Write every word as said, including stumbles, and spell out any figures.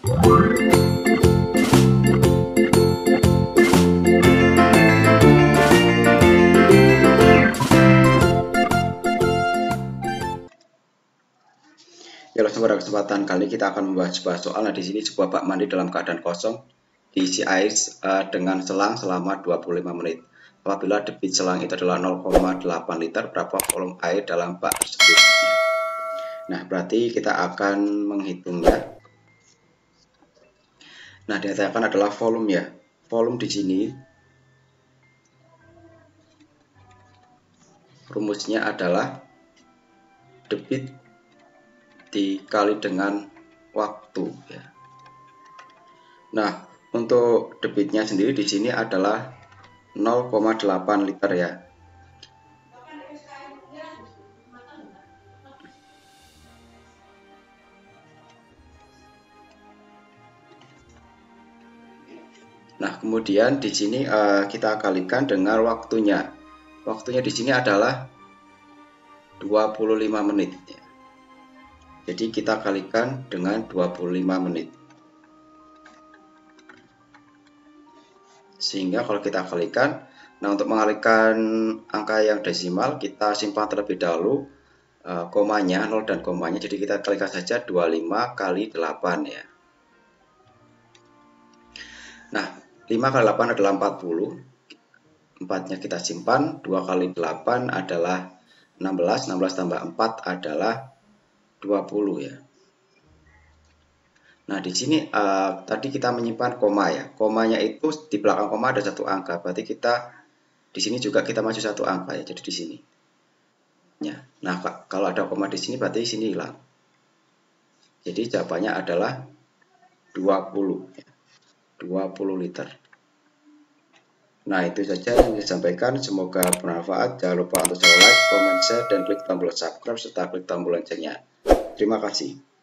Ya, pada kesempatan kali ini kita akan membahas sebuah soal. Nah, di sini sebuah bak mandi dalam keadaan kosong diisi air uh, dengan selang selama dua puluh lima menit. Apabila debit selang itu adalah nol koma delapan liter, berapa volume air dalam bak tersebut? Nah, berarti kita akan menghitungnya. Nah, dinyatakan adalah volume ya. Volume di sini rumusnya adalah debit dikali dengan waktu ya. Nah, untuk debitnya sendiri di sini adalah nol koma delapan liter ya. Nah, kemudian di sini uh, kita kalikan dengan waktunya. Waktunya di sini adalah dua puluh lima menit ya. Jadi kita kalikan dengan dua puluh lima menit. Sehingga kalau kita kalikan, nah untuk mengalihkan angka yang desimal kita simpan terlebih dahulu uh, komanya, nol dan komanya. Jadi kita kalikan saja dua puluh lima kali delapan ya. Nah, lima kali delapan adalah empat puluh. empat-nya kita simpan, dua kali delapan adalah enam belas, enam belas tambah empat adalah dua puluh ya. Nah, di sini uh, tadi kita menyimpan koma ya. Komanya itu di belakang koma ada satu angka. Berarti kita di sini juga kita maju satu angka ya. Jadi di sini. Ya. Nah, kalau ada koma di sini berarti di sini hilang. Jadi jawabannya adalah dua puluh ya. dua puluh liter. Nah, itu saja yang disampaikan. Semoga bermanfaat. Jangan lupa untuk like, comment, share, dan klik tombol subscribe serta klik tombol loncengnya. Terima kasih.